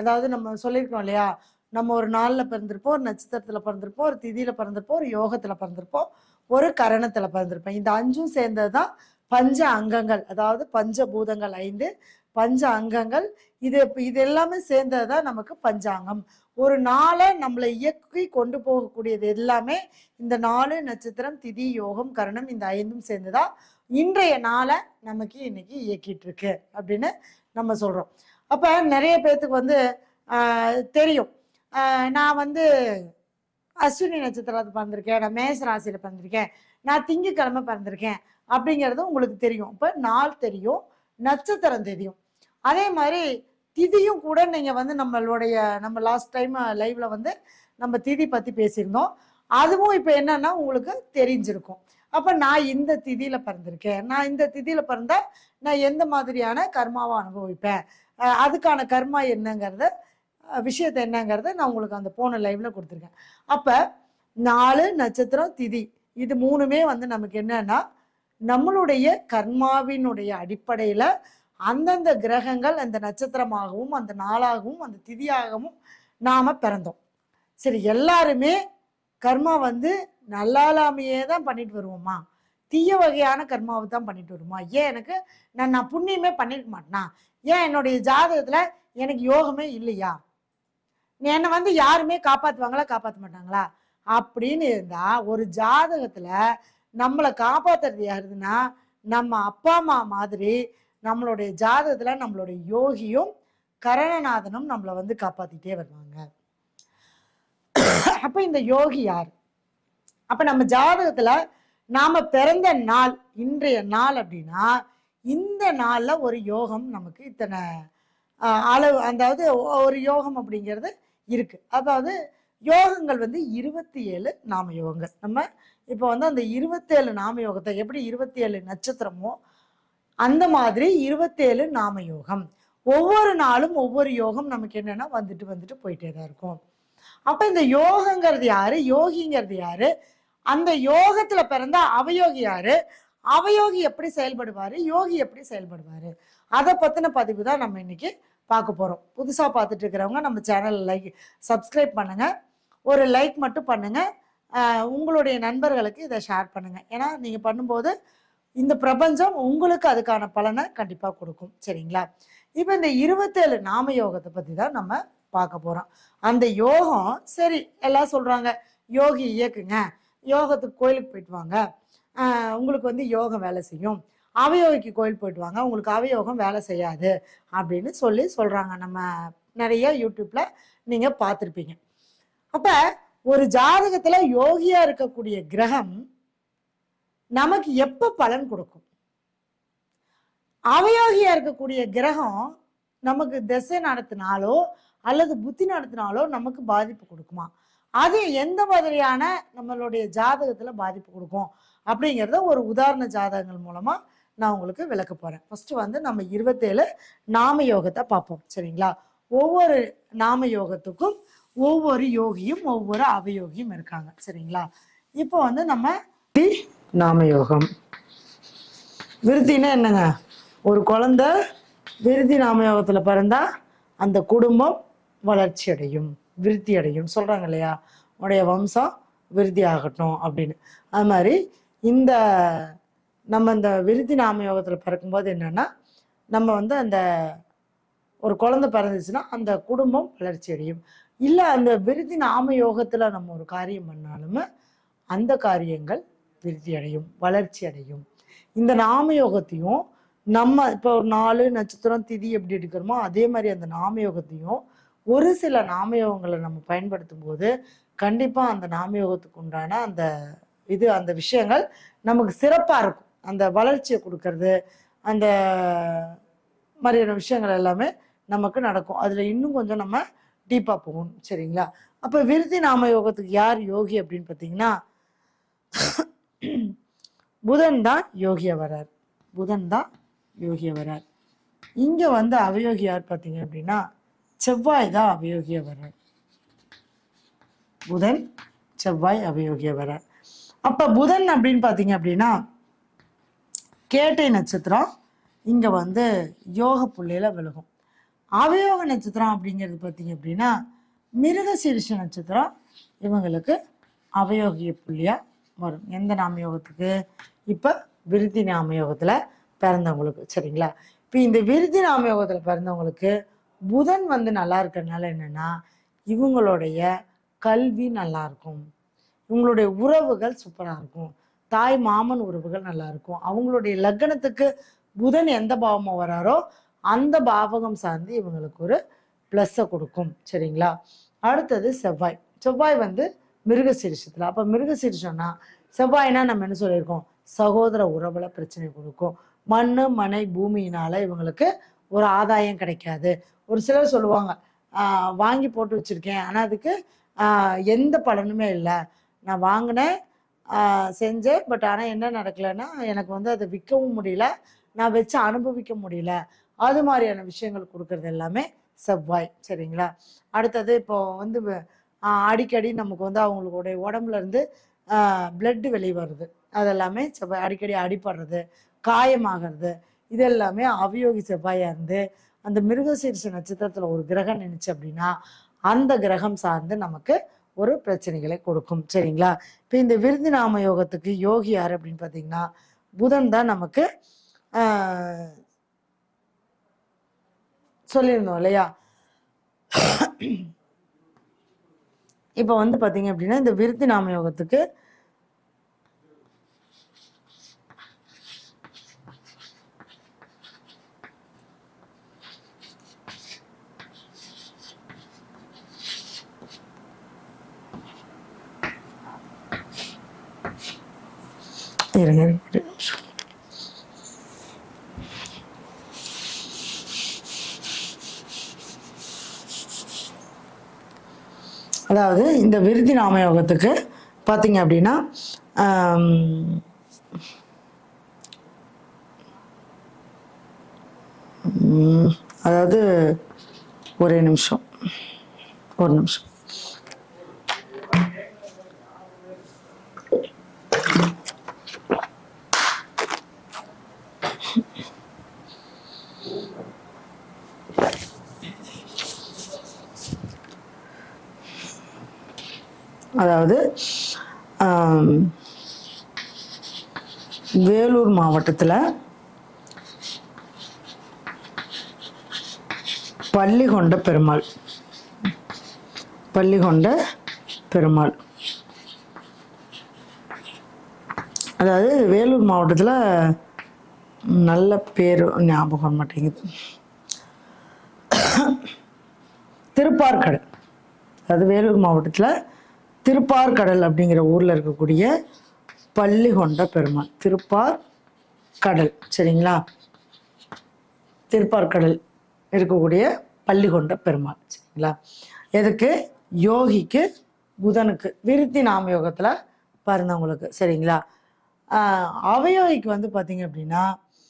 அதாவது நம்ம சொல்லியிருக்கோம் இல்லையா, நம்ம ஒரு நாள்ல பிறந்திருப்போம், ஒரு நட்சத்திரத்துல பிறந்திருப்போம், ஒரு திதியில பிறந்திருப்போம், ஒரு யோகத்துல பிறந்திருப்போம், ஒரு கரணத்துல பிறந்திருப்போம். இந்த 5ம் சேர்ந்தது தான் பஞ்ச அங்கங்கள். அதாவது பஞ்சபூதங்கள் 5, பஞ்ச அங்கங்கள். இது எல்லாமே சேர்ந்தது தான் நமக்கு பஞ்சாங்கம். ஒரு நாளை நம்மளை இயக்கி கொண்டு போகக்கூடியது எல்லாமே இந்த 4 நட்சத்திரம், திதி, யோகம், கரணம், இந்த 5ம் சேர்ந்துதான் இன்றைய நாளை நமக்கு இன்னைக்கு இயக்கிட்டு இருக்கு அப்படின்னு நம்ம சொல்றோம். அப்ப நிறைய பேர்த்துக்கு வந்து தெரியும், நான் வந்து அஸ்வினி நட்சத்திரத்தை பிறந்திருக்கேன், நான் மேச ராசியில பிறந்திருக்கேன், நான் திங்கக்கிழமை பிறந்திருக்கேன் அப்படிங்கிறது உங்களுக்கு தெரியும். இப்ப நாள் தெரியும், நட்சத்திரம் தெரியும். அதே மாதிரி திதியும் கூட நீங்க வந்து நம்ம லாஸ்ட் டைம் லைவ்ல வந்து நம்ம திதி பத்தி பேசியிருந்தோம். அதுவும் இப்ப என்னன்னா உங்களுக்கு தெரிஞ்சிருக்கும். அப்ப நான் இந்த திதியில பிறந்திருக்கேன், நான் இந்த திதியில பிறந்தா நான் எந்த மாதிரியான கர்மாவை அனுபவிப்பேன், அதுக்கான கர்மா என்னங்கிறத விஷயத்த என்னங்கிறத நான் உங்களுக்கு அந்த போன லைவ்ல கொடுத்துருக்கேன். அப்ப 4 நட்சத்திரம் திதி இது 3மே வந்து நமக்கு என்னன்னா நம்மளுடைய கர்மாவினுடைய அடிப்படையில அந்தந்த கிரகங்கள் அந்த நட்சத்திரமாகவும் அந்த நாளாகவும் அந்த திதியாகவும் நாம பிறந்தோம். சரி, எல்லாருமே கர்மா வந்து நல்லாலாமையே தான் பண்ணிட்டு வருவோமா, தீய வகையான கர்மாவை தான் பண்ணிட்டு வருமா? ஏன் எனக்கு நான் புண்ணியமே பண்ணிருக்க மாட்டேனா? ஏன் என்னுடைய ஜாதகத்துல எனக்கு யோகமே இல்லையா? என்னை வந்து யாருமே காப்பாத்துவாங்களா காப்பாற்ற மாட்டாங்களா அப்படின்னு இருந்தா, ஒரு ஜாதகத்துல நம்மளை காப்பாத்துறது யாருதுன்னா நம்ம அப்பா அம்மா மாதிரி நம்மளுடைய ஜாதகத்துல நம்மளுடைய யோகியும் கரணநாதனும் நம்மளை வந்து காப்பாத்திட்டே வருவாங்க. அப்ப இந்த யோகி யார்? அப்ப நம்ம ஜாதகத்துல நாம பிறந்த நாள் இன்றைய நாள் அப்படின்னா இந்த நாள்ல ஒரு யோகம் நமக்கு இத்தனை அளவு, அதாவது ஒரு யோகம் அப்படிங்கிறது இருக்கு. அதாவது யோகங்கள் வந்து 27 நாம யோகங்கள். நம்ம இப்போ வந்து அந்த 27 நாம யோகத்தை எப்படி 27 நட்சத்திரமோ அந்த மாதிரி 27 நாம யோகம். ஒவ்வொரு நாளும் ஒவ்வொரு யோகம் நமக்கு என்னன்னா வந்துட்டு வந்துட்டு போயிட்டே தான் இருக்கும். அப்ப இந்த யோகங்கிறது யாரு, யோகிங்கிறது யாரு, அந்த யோகத்துல பிறந்த அவயோகி யாரு, அவயோகி எப்படி செயல்படுவாரு, யோகி எப்படி செயல்படுவாரு, அதை பத்தின பதிவு தான் நம்ம இன்னைக்கு பார்க்க போறோம். புதுசா பார்த்துட்டு இருக்கிறவங்க நம்ம சேனல் சப்ஸ்கிரைப் பண்ணுங்க, ஒரு லைக் மட்டும் பண்ணுங்க, உங்களுடைய நண்பர்களுக்கு இதை ஷேர் பண்ணுங்க. ஏன்னா நீங்க பண்ணும்போது இந்த பிரபஞ்சம் உங்களுக்கு அதுக்கான பலனை கண்டிப்பா கொடுக்கும். சரிங்களா? இப்ப இந்த 27 நாம யோகத்தை பத்தி தான் நம்ம பார்க்க போறோம். அந்த யோகம் சரி எல்லாம் சொல்றாங்க யோகி இயக்குங்க, யோகத்துக்கு கோயிலுக்கு போயிட்டு வாங்க, உங்களுக்கு வந்து யோகம் வேலை செய்யும், அவயோகிக்கு கோயில் போயிட்டு வாங்க, உங்களுக்கு அவயோகம் வேலை செய்யாது அப்படின்னு சொல்றாங்க. நம்ம நிறைய யூடியூப்ல நீங்க பார்த்துருப்பீங்க. அப்ப ஒரு ஜாதகத்துல யோகியா இருக்கக்கூடிய கிரகம் நமக்கு எப்ப பலன் கொடுக்கும்? அவயோகியா இருக்கக்கூடிய கிரகம் நமக்கு திசை நடத்தினாலோ அல்லது புத்தி நடத்தினாலோ நமக்கு பாதிப்பு கொடுக்குமா? அது எந்த மாதிரியான நம்மளுடைய ஜாதகத்துல பாதிப்பு கொடுக்கும் அப்படிங்கிறத ஒரு உதாரண ஜாதகங்கள் மூலமா நான் உங்களுக்கு விளக்க போறேன். ஃபர்ஸ்ட் வந்து நம்ம 27 நாம யோகத்தை பார்ப்போம். சரிங்களா? ஒவ்வொரு நாம யோகத்துக்கும் ஒவ்வொரு யோகியும் ஒவ்வொரு அவயோகியும் இருக்காங்க. சரிங்களா? இப்போ வந்து நம்ம நாம யோகம். விருத்தினா என்னங்க? ஒரு குழந்தை விருத்தி நாம யோகத்துல பிறந்தா அந்த குடும்பம் வளர்ச்சி அடையும், விருத்தி அடையும் சொல்றாங்க இல்லையா, உடைய வம்சம் விருத்தி ஆகட்டும் அப்படின்னு. அது மாதிரி இந்த நம்ம இந்த விருத்தி நாம யோகத்துல பிறக்கும்போது என்னன்னா நம்ம வந்து அந்த ஒரு குழந்தை பிறந்துச்சுன்னா அந்த குடும்பம் வளர்ச்சி அடையும். இல்லை அந்த விருத்தி நாம யோகத்துல நம்ம ஒரு காரியம் பண்ணாலுமே அந்த காரியங்கள் விருத்தி அடையும், வளர்ச்சி அடையும். இந்த நாம யோகத்தையும் நம்ம இப்போ ஒரு 4 நட்சத்திரம் திதி எப்படி எடுக்கிறோமோ அதே மாதிரி அந்த நாம யோகத்தையும் ஒரு சில நாம யோகங்களை நம்ம பயன்படுத்தும் போது கண்டிப்பா அந்த நாம யோகத்துக்கு உண்டான அந்த விஷயங்கள் நமக்கு சிறப்பா இருக்கும். அந்த வளர்ச்சியை கொடுக்கறது, அந்த மாதிரியான விஷயங்கள் எல்லாமே நமக்கு நடக்கும். அதுல இன்னும் கொஞ்சம் நம்ம டீப்பா போகணும். சரிங்களா? அப்ப விருத்தி நாம யோகத்துக்கு யார் யோகி அப்படின்னு பார்த்தீங்கன்னா புதன் தான் யோகியா வர்றார். புதன் தான் யோகியா வர்றார். இங்க வந்து அவயோகி யார் பார்த்தீங்க அப்படின்னா செவ்வாய் தான் அவயோகியா வர்றார். புதன் செவ்வாய் அவயோகியா வர்றார். அப்ப புதன் அப்படின்னு பார்த்தீங்க அப்படின்னா கேட்டை நட்சத்திரம் இங்க வந்து யோக புள்ளியில விழுகும். அவயோக நட்சத்திரம் அப்படிங்கிறது பார்த்தீங்க அப்படின்னா மிருகசீரிஷ நட்சத்திரம் இவங்களுக்கு அவயோகிய புள்ளியா வரும். எந்த நாமயோகத்துக்கு? இப்போ விருத்தி நாமயோகத்தில் பிறந்தவங்களுக்கு. சரிங்களா? இப்போ இந்த விருத்தி நாமயோகத்தில் பிறந்தவங்களுக்கு புதன் வந்து நல்லா இருக்கிறதுனால என்னன்னா இவங்களுடைய கல்வி நல்லா இருக்கும், இவங்களுடைய உறவுகள் சூப்பராக இருக்கும், தாய் மாமன் உறவுகள் நல்லா இருக்கும். அவங்களுடைய லக்னத்துக்கு புதன் எந்த பாவமாக வராரோ அந்த பாவகம் சார்ந்து இவங்களுக்கு ஒரு ப்ளஸ்ஸை கொடுக்கும். சரிங்களா? அடுத்தது செவ்வாய். செவ்வாய் வந்து மிருகசீரிஷத்தில். அப்போ மிருகசீரிஷம்னா செவ்வாய்னா நம்ம என்ன சொல்லியிருக்கோம்? சகோதர உறவுல பிரச்சனை கொடுக்கும். மண்ணு மனை பூமியினால இவங்களுக்கு ஒரு ஆதாயம் கிடைக்காது. ஒரு சிலர் சொல்லுவாங்க வாங்கி போட்டு வச்சிருக்கேன் ஆனால் அதுக்கு எந்த பலனுமே இல்லை, நான் வாங்கினேன் செஞ்சேன், பட் ஆனால் என்ன நடக்கலைன்னா எனக்கு வந்து அதை விற்கவும் முடியல, நான் வச்சு அனுபவிக்க முடியல. அது மாதிரியான விஷயங்கள் கொடுக்கறது எல்லாமே செவ்வாய். சரிங்களா? அடுத்தது இப்போ வந்து அடிக்கடி நமக்கு வந்து அவங்களுடைய உடம்புல இருந்து பிளட்டு வெளியே வருது, அதெல்லாமே செவ்வாய். அடிக்கடி அடிபடுறது, காயமாகிறது, இது எல்லாமே அவயோகி செவ்வாயா இருந்து அந்த மிருகசீரிஷ நட்சத்திரத்துல ஒரு கிரகம் நினைச்சு அப்படின்னா அந்த கிரகம் சார்ந்து நமக்கு ஒரு பிரச்சனைகளை கொடுக்கும். சரிங்களா? இப்போ இந்த விருதி நாம யோகத்துக்கு யோகி யார் அப்படின்னு பார்த்தீங்கன்னா புதன் தான் நமக்கு சொல்லியிருந்தோம் இல்லையா? இப்போ வந்து பார்த்தீங்க அப்படின்னா இந்த விருத்தி நாம யோகத்துக்கு அதாவது இந்த விருதி நாமயோகத்துக்கு பார்த்தீங்க அப்படின்னா அதாவது ஒரு நிமிஷம் அதாவது வேலூர் மாவட்டத்தில் பள்ளிகொண்ட பெருமாள், அதாவது வேலூர் மாவட்டத்தில் நல்ல பேர் ஞாபகம் மாட்டேங்குது, திருப்பார்கடல். அதாவது வேலூர் மாவட்டத்தில் திருப்பார்கடல் அப்படிங்கிற ஊரில் இருக்கக்கூடிய பள்ளிகொண்ட பெருமாள், திருப்பார்கடல். சரிங்களா? திருப்பார்கடல் இருக்கக்கூடிய பள்ளிகொண்ட பெருமாள். சரிங்களா? எதுக்கு? யோகிக்கு, புதனுக்கு, விருத்தி நாமயோகத்தில் பிறந்தவங்களுக்கு. சரிங்களா? அவயோகிக்கு வந்து பார்த்தீங்க அப்படின்னா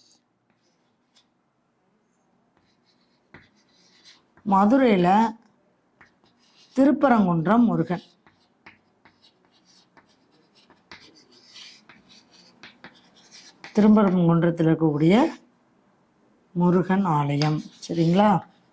மதுரையில் திருப்பரங்குன்றம் முருகன், திருப்பரங்குன்றத்தில் இருக்கக்கூடிய முருகன் ஆலயம். சரிங்களா?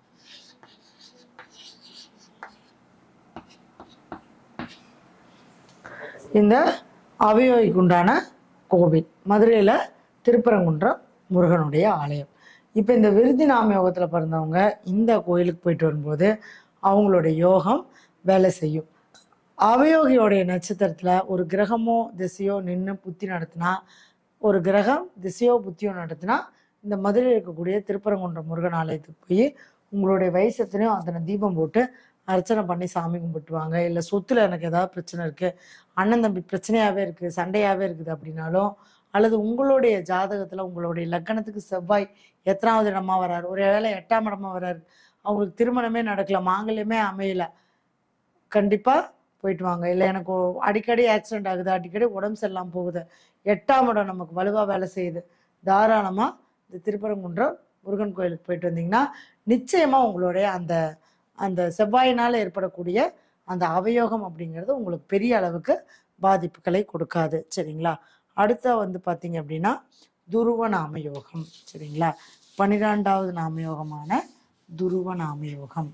இந்த அவயோகிக்கு உண்டான கோவில் மதுரையில் திருப்பரங்குன்றம் முருகனுடைய ஆலயம். இப்போ இந்த விருதி நாம யோகத்தில் பிறந்தவங்க இந்த கோயிலுக்கு போயிட்டு வரும்போது அவங்களுடைய யோகம் வேலை செய்யும். அவயோகியோடைய நட்சத்திரத்தில் ஒரு கிரகமோ திசையோ நின்று புத்தி நடத்தினா, ஒரு கிரகம் திசையோ புத்தியோ நடத்தினா இந்த மதுரையில் இருக்கக்கூடிய திருப்பரங்குன்றம் முருகன் ஆலயத்துக்கு போய் உங்களுடைய வயசத்திலையும் அத்தனை தீபம் போட்டு அர்ச்சனை பண்ணி சாமி கும்பிட்டுவாங்க. இல்லை சொத்துல எனக்கு ஏதாவது பிரச்சனை இருக்குது, அண்ணன் தம்பி பிரச்சனையாகவே இருக்குது, சண்டையாகவே இருக்குது அப்படின்னாலும், அல்லது உங்களுடைய ஜாதகத்தில் உங்களுடைய லக்கணத்துக்கு செவ்வாய் எத்தனாவது இடமா வர்றாரு, ஒரு வேளை 8ஆம் இடமா வர்றாரு, அவங்களுக்கு திருமணமே நடக்கல, மாங்கல்யமே அமையல, கண்டிப்பாக போயிட்டு வாங்க. இல்லை எனக்கு அடிக்கடி ஆக்சிடென்ட் ஆகுது, அடிக்கடி உடம்பு சரியில்லாமல் போகுது, 8ஆம் இடம் நமக்கு வலுவாக வேலை செய்யுது, தாராளமாக இந்த திருப்பரங்குன்றம் முருகன் கோயிலுக்கு போயிட்டு வந்தீங்கன்னா நிச்சயமாக உங்களுடைய அந்த அந்த செவ்வாயினால் ஏற்படக்கூடிய அந்த அவயோகம் அப்படிங்கிறது உங்களுக்கு பெரிய அளவுக்கு பாதிப்புகளை கொடுக்காது. சரிங்களா? அடுத்த வந்து பார்த்தீங்க அப்படின்னா துருவ நாம யோகம். சரிங்களா? 12வது நாமயோகமான துருவ நாம யோகம்.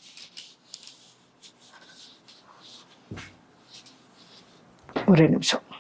ஒரே நிமிஷம்.